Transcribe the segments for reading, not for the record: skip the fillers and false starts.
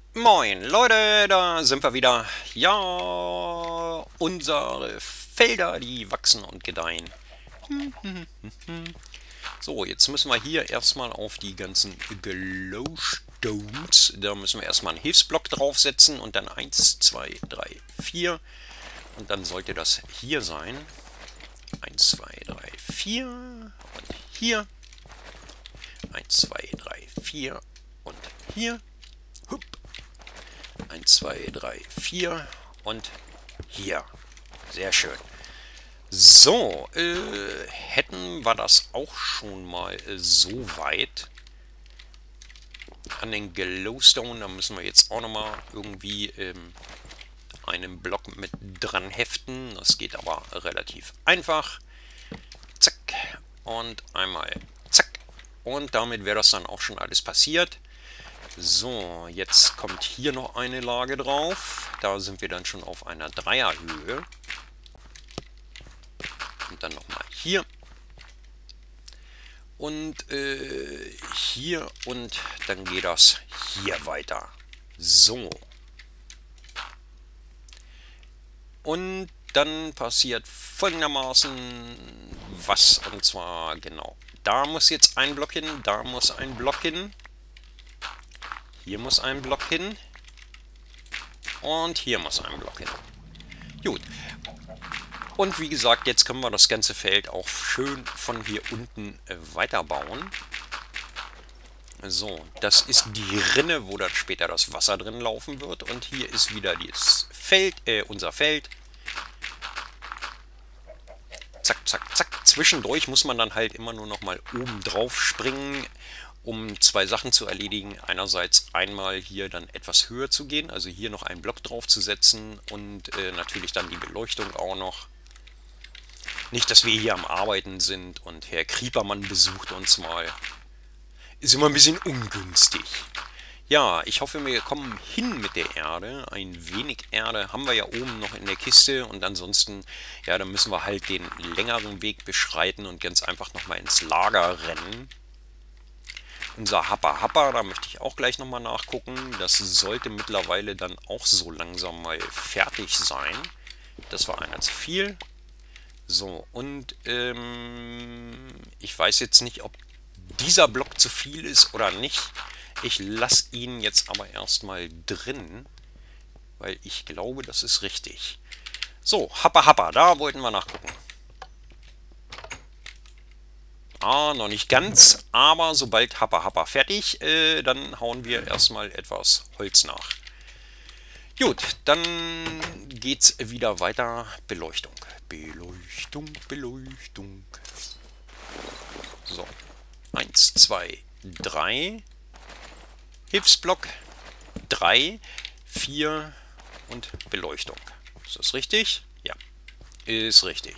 Moin Leute, da sind wir wieder. Ja, unsere Felder, die wachsen und gedeihen. So, jetzt müssen wir hier erstmal auf die ganzen Glowstones. Da müssen wir erstmal einen Hilfsblock draufsetzen und dann 1, 2, 3, 4. Und dann sollte das hier sein. 1, 2, 3, 4. Und hier. 1, 2, 3, 4. Und hier. Hup. 1, 2, 3, 4 und hier. Sehr schön. So, hätten wir das auch schon mal so weit an den Glowstone. Da müssen wir jetzt auch nochmal irgendwie einen Block mit dran heften. Das geht aber relativ einfach. Zack. Und einmal zack. Und damit wäre das dann auch schon alles passiert. So, jetzt kommt hier noch eine Lage drauf. Da sind wir dann schon auf einer Dreierhöhe. Und dann nochmal hier. Und hier und dann geht das hier weiter. So. Und dann passiert folgendermaßen was. Und zwar genau. Da muss jetzt ein Block hin, da muss ein Block hin. Hier muss ein Block hin. Und hier muss ein Block hin. Gut. Und wie gesagt, jetzt können wir das ganze Feld auch schön von hier unten weiterbauen. So, das ist die Rinne, wo dann später das Wasser drin laufen wird. Und hier ist wieder das Feld, unser Feld. Zack, zack, zack. Zwischendurch muss man dann halt immer nur noch mal oben drauf springen, um zwei Sachen zu erledigen. Einerseits einmal hier dann etwas höher zu gehen, also hier noch einen Block drauf zu setzen und natürlich dann die Beleuchtung auch noch. Nicht, dass wir hier am Arbeiten sind und Herr Kriepermann besucht uns mal. Ist immer ein bisschen ungünstig. Ja, ich hoffe, wir kommen hin mit der Erde. Ein wenig Erde haben wir ja oben noch in der Kiste. Und ansonsten, ja, dann müssen wir halt den längeren Weg beschreiten und ganz einfach nochmal ins Lager rennen. Unser Happa Happa, da möchte ich auch gleich nochmal nachgucken. Das sollte mittlerweile dann auch so langsam mal fertig sein. Das war einer zu viel. So, und ich weiß jetzt nicht, ob dieser Block zu viel ist oder nicht. Ich lasse ihn jetzt aber erstmal drin, weil ich glaube, das ist richtig. So, Happa Happa, da wollten wir nachgucken. Ah, noch nicht ganz, aber sobald Happa Happa fertig, dann hauen wir erstmal etwas Holz nach. Gut, dann geht's wieder weiter. Beleuchtung. Beleuchtung, Beleuchtung. So. 1, 2, 3. Hilfsblock. 3, 4 und Beleuchtung. Ist das richtig? Ja. Ist richtig.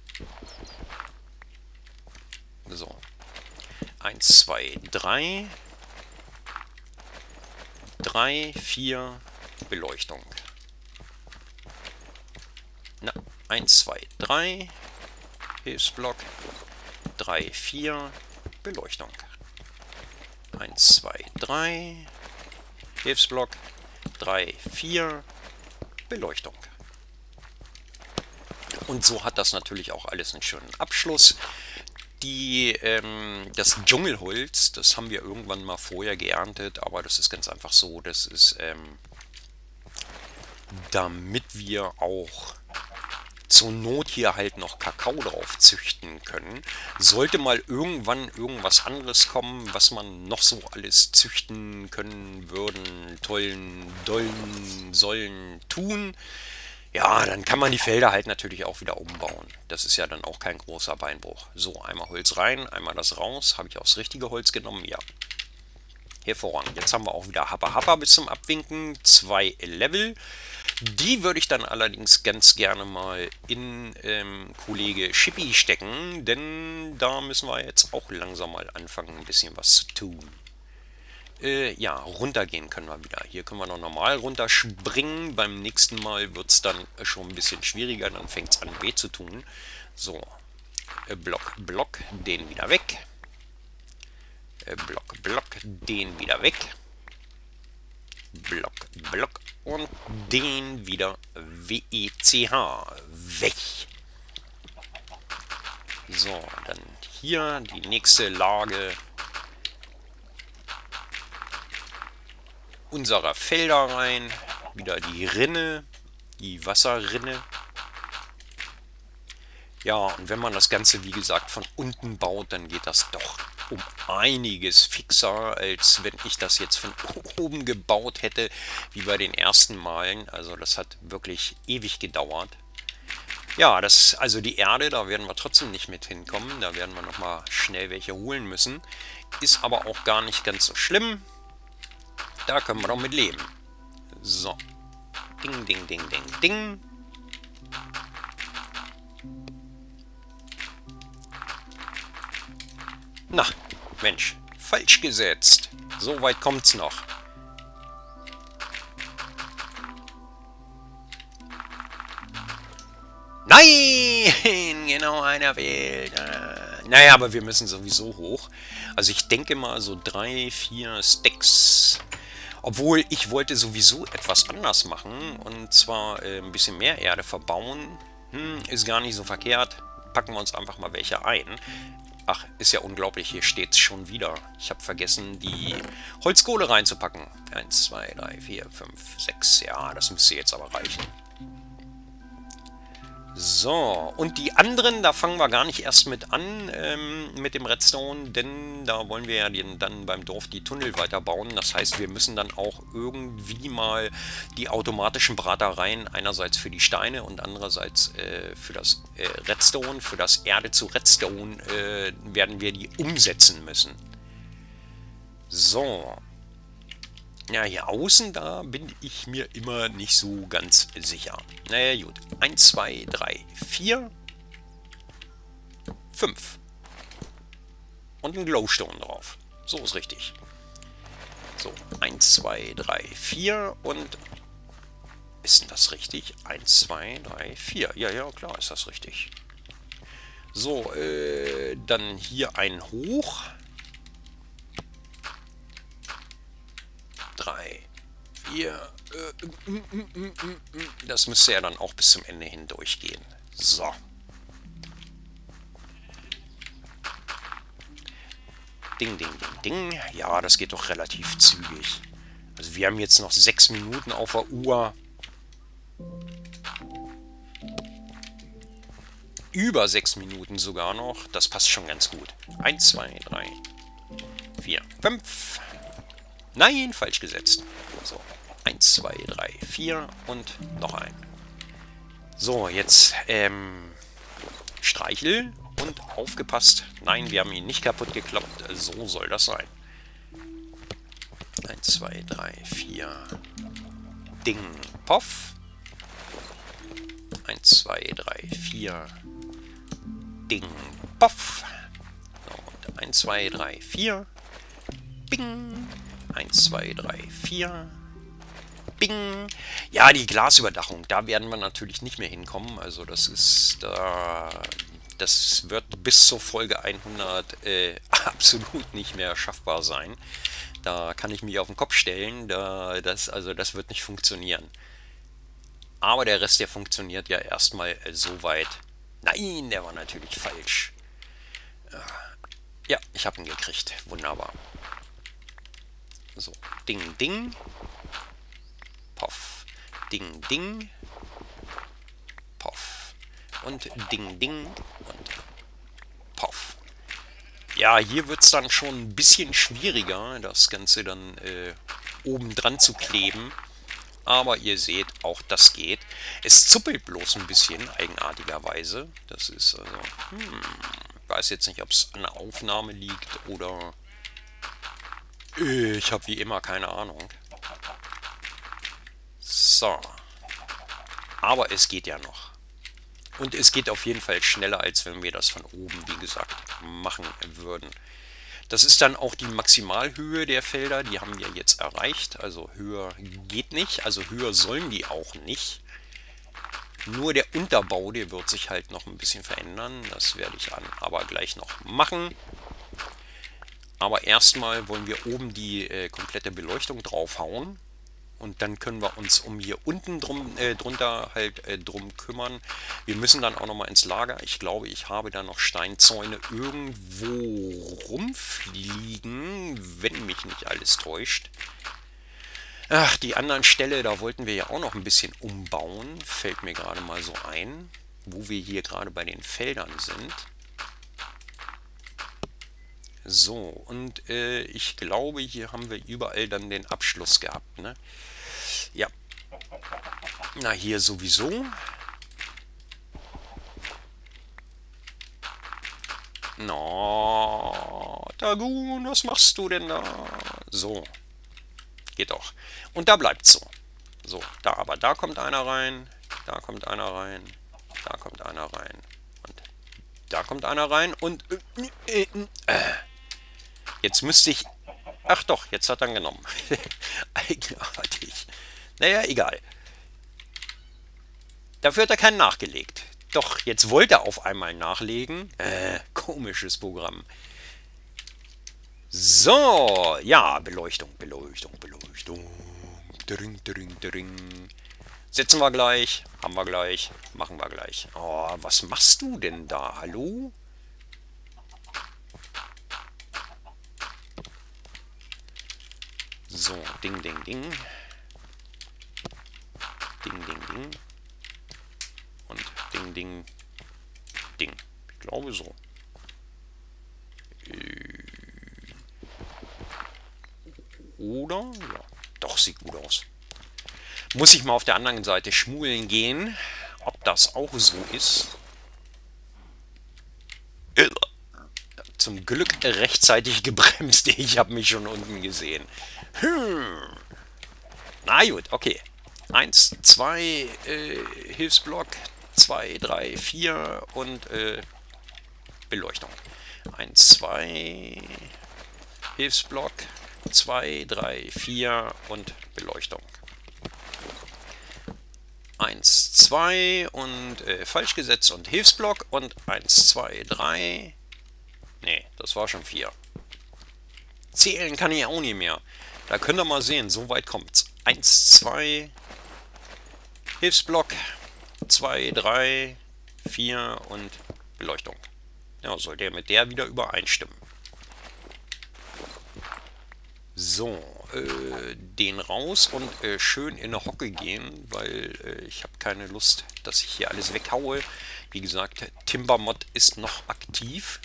So. 1, 2, 3. 3, 4. Beleuchtung. Na, 1, 2, 3. Hilfsblock. 3, 4. Beleuchtung. 1, 2, 3. Hilfsblock. 3, 4. Beleuchtung. Und so hat das natürlich auch alles einen schönen Abschluss. Das Dschungelholz, das haben wir irgendwann mal vorher geerntet, aber das ist ganz einfach so, das ist, damit wir auch zur Not hier halt noch Kakao drauf züchten können. Sollte mal irgendwann irgendwas anderes kommen, was man noch so alles züchten können würden, sollen, tun, ja, dann kann man die Felder halt natürlich auch wieder umbauen. Das ist ja dann auch kein großer Beinbruch. So, einmal Holz rein, einmal das raus. Habe ich auch das richtige Holz genommen? Ja. Hervorragend. Jetzt haben wir auch wieder Happa Happa bis zum Abwinken. 2 Level. Die würde ich dann allerdings ganz gerne mal in Kollege Chippy stecken, denn da müssen wir jetzt auch langsam mal anfangen, ein bisschen was zu tun. Ja, runtergehen können wir wieder. Hier können wir noch normal runterspringen. Beim nächsten Mal wird es dann schon ein bisschen schwieriger, dann fängt es an weh zu tun. So, Block, Block, den wieder weg. Block, Block, den wieder weg. Block, Block und den wieder WECH. Weg. So, dann hier die nächste Lage unserer Felder rein. Wieder die Rinne, die Wasserrinne. Ja, und wenn man das Ganze, wie gesagt, von unten baut, dann geht das doch um einiges fixer, als wenn ich das jetzt von oben gebaut hätte, wie bei den ersten Malen. Also das hat wirklich ewig gedauert. Ja, also die Erde, da werden wir trotzdem nicht mit hinkommen. Da werden wir nochmal schnell welche holen müssen. Ist aber auch gar nicht ganz so schlimm. Da können wir doch mit leben. So. Ding, ding, ding, ding, ding. Na, Mensch, falsch gesetzt. So weit kommt's noch. Nein, genau, einer fehlt. Naja, aber wir müssen sowieso hoch. Also ich denke mal so 3, 4 Stacks. Obwohl, ich wollte sowieso etwas anders machen. Und zwar ein bisschen mehr Erde verbauen. Ist gar nicht so verkehrt. Packen wir uns einfach mal welche ein. Ach, ist ja unglaublich, hier steht es schon wieder. Ich habe vergessen, die Holzkohle reinzupacken. 1, 2, 3, 4, 5, 6. Ja, das müsste jetzt aber reichen. So, und die anderen, da fangen wir gar nicht erst mit an, mit dem Redstone, denn da wollen wir ja dann beim Dorf die Tunnel weiterbauen. Das heißt, wir müssen dann auch irgendwie mal die automatischen Bratereien, einerseits für die Steine und andererseits für das Redstone, für das Erde zu Redstone, werden wir die umsetzen müssen. So. Ja, hier außen, da bin ich mir immer nicht so ganz sicher. Naja, gut. 1, 2, 3, 4, 5. Und ein Glowstone drauf. So ist richtig. So, 1, 2, 3, 4 und... Ist denn das richtig? 1, 2, 3, 4. Ja, ja, klar ist das richtig. So, dann hier ein Hoch. 3, 4. Das müsste ja dann auch bis zum Ende hin durchgehen. So. Ding, ding, ding, ding. Ja, das geht doch relativ zügig. Also wir haben jetzt noch 6 Minuten auf der Uhr. Über 6 Minuten sogar noch. Das passt schon ganz gut. 1, 2, 3, 4, 5. Nein, falsch gesetzt. So, 1, 2, 3, 4 und noch ein. So, jetzt Streichel und aufgepasst. Nein, wir haben ihn nicht kaputt gekloppt. So soll das sein. 1, 2, 3, 4. Ding, Poff. 1, 2, 3, 4. Ding, Poff. So, und 1, 2, 3, 4. Bing. 1, 2, 3, 4. Bing. Ja, die Glasüberdachung, da werden wir natürlich nicht mehr hinkommen. Also das ist das wird bis zur Folge 100 absolut nicht mehr schaffbar sein. Da kann ich mich auf den Kopf stellen. Das wird nicht funktionieren. Aber der Rest, der funktioniert ja erstmal soweit. Nein, der war natürlich falsch. Ja, ich habe ihn gekriegt. Wunderbar. So, Ding, Ding. Poff. Ding, Ding. Poff. Und Ding, Ding. Und Poff. Ja, hier wird es dann schon ein bisschen schwieriger, das Ganze dann oben dran zu kleben. Aber ihr seht, auch das geht. Es zuppelt bloß ein bisschen, eigenartigerweise. Das ist also... ich weiß jetzt nicht, ob es an der Aufnahme liegt oder... Ich habe wie immer keine Ahnung. So. Aber es geht ja noch. Und es geht auf jeden Fall schneller, als wenn wir das von oben, wie gesagt, machen würden. Das ist dann auch die Maximalhöhe der Felder. Die haben wir jetzt erreicht. Also höher geht nicht. Also höher sollen die auch nicht. Nur der Unterbau, der wird sich halt noch ein bisschen verändern. Das werde ich aber gleich noch machen. Aber erstmal wollen wir oben die komplette Beleuchtung draufhauen. Und dann können wir uns um hier unten drunter halt drum kümmern. Wir müssen dann auch nochmal ins Lager. Ich glaube, ich habe da noch Steinzäune irgendwo rumfliegen, wenn mich nicht alles täuscht. Ach, die anderen Ställe, da wollten wir ja auch noch ein bisschen umbauen. Fällt mir gerade mal so ein, wo wir hier gerade bei den Feldern sind. So, und ich glaube, hier haben wir überall dann den Abschluss gehabt, ne? Ja. Na, hier sowieso. Na, Dagun, was machst du denn da? So. Geht doch. Und da bleibt's so. So, da, aber da kommt einer rein, da kommt einer rein, da kommt einer rein und da kommt einer rein und jetzt müsste ich... Ach doch, jetzt hat er ihn genommen. Eigenartig. Naja, egal. Dafür hat er keinen nachgelegt. Doch, jetzt wollte er auf einmal nachlegen. Komisches Programm. So, ja, Beleuchtung, Beleuchtung, Beleuchtung. Dring, dring, dring. Setzen wir gleich, haben wir gleich, machen wir gleich. Oh, was machst du denn da? Hallo? So, ding, ding, ding. Ding, ding, ding. Und ding, ding, ding. Ich glaube so. Oder? Ja, doch, sieht gut aus. Muss ich mal auf der anderen Seite schmulen gehen, ob das auch so ist. Zum Glück rechtzeitig gebremst. Ich habe mich schon unten gesehen. Na gut, okay. 1, 2, Hilfsblock, 2, 3, 4 und Beleuchtung. 1, 2, Hilfsblock, 2, 3, 4 und Beleuchtung. 1, 2 und falsch gesetzt und Hilfsblock und 1, 2, 3. Nee, das war schon 4. Zählen kann ich auch nicht mehr. Da könnt ihr mal sehen, so weit kommt's. 1, 2, Hilfsblock, 2, 3, 4 und Beleuchtung. Ja, soll der mit der wieder übereinstimmen. So, den raus und schön in eine Hocke gehen, weil ich habe keine Lust, dass ich hier alles weghaue. Wie gesagt, Timbermod ist noch aktiv.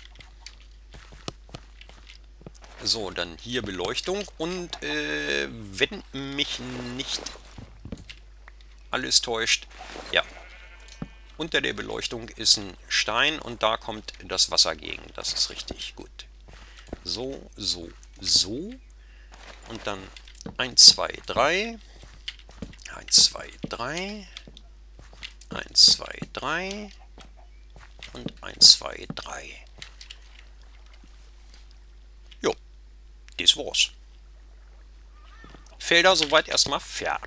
So, dann hier Beleuchtung und wenn mich nicht alles täuscht, ja, unter der Beleuchtung ist ein Stein und da kommt das Wasser gegen. Das ist richtig gut. So, so, so. Und dann 1, 2, 3. 1, 2, 3. 1, 2, 3. Und 1, 2, 3. Jo, das war's. Felder soweit erstmal fertig.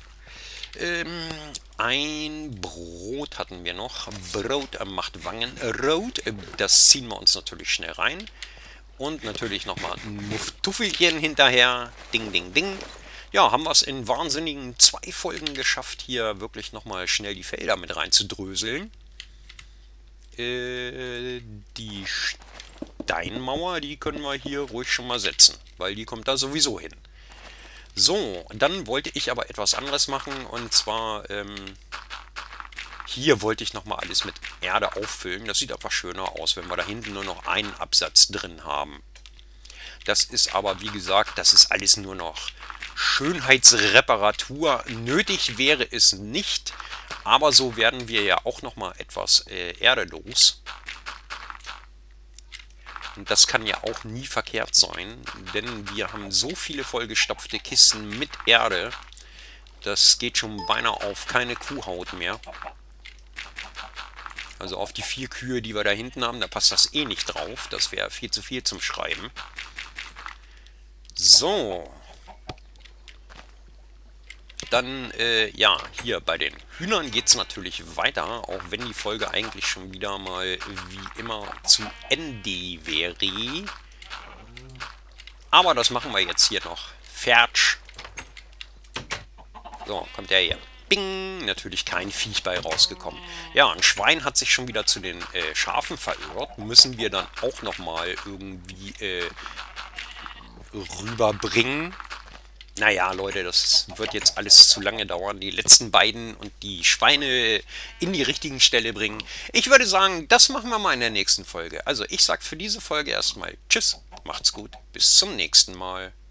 Ein Brot hatten wir noch. Brot macht Wangen rot. Das ziehen wir uns natürlich schnell rein. Und natürlich nochmal ein Mufftuffelchen hinterher. Ding, ding, ding. Ja, haben wir es in wahnsinnigen 2 Folgen geschafft, hier wirklich nochmal schnell die Felder mit reinzudröseln. Die Steinmauer, die können wir hier ruhig schon mal setzen, weil die kommt da sowieso hin. So, dann wollte ich aber etwas anderes machen, und zwar hier wollte ich nochmal alles mit Erde auffüllen. Das sieht einfach schöner aus, wenn wir da hinten nur noch einen Absatz drin haben. Das ist aber, wie gesagt, das ist alles nur noch Schönheitsreparatur. Nötig wäre es nicht, aber so werden wir ja auch nochmal etwas Erde los. Und das kann ja auch nie verkehrt sein, denn wir haben so viele vollgestopfte Kisten mit Erde, das geht schon beinahe auf keine Kuhhaut mehr. Also auf die 4 Kühe, die wir da hinten haben, da passt das eh nicht drauf. Das wäre viel zu viel zum Schreiben. So. Dann, ja, hier bei den Hühnern geht es natürlich weiter, auch wenn die Folge eigentlich schon wieder mal wie immer zu Ende wäre. Aber das machen wir jetzt hier noch fertig. So, kommt der hier. Bing! Natürlich kein Viech bei rausgekommen. Ja, ein Schwein hat sich schon wieder zu den Schafen verirrt. Müssen wir dann auch nochmal irgendwie rüberbringen. Naja, Leute, das wird jetzt alles zu lange dauern. Die letzten beiden und die Schweine in die richtigen Stelle bringen. Ich würde sagen, das machen wir mal in der nächsten Folge. Also ich sage für diese Folge erstmal Tschüss, macht's gut, bis zum nächsten Mal.